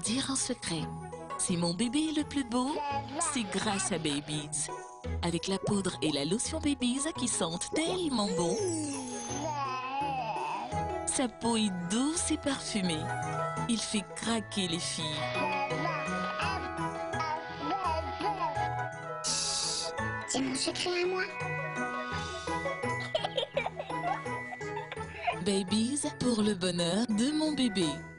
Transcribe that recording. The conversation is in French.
Dire un secret. Si mon bébé est le plus beau, c'est grâce à Baby's. Avec la poudre et la lotion Baby's qui sentent tellement bon. Sa peau est douce et parfumée. Il fait craquer les filles. C'est mon secret à moi. Baby's pour le bonheur de mon bébé.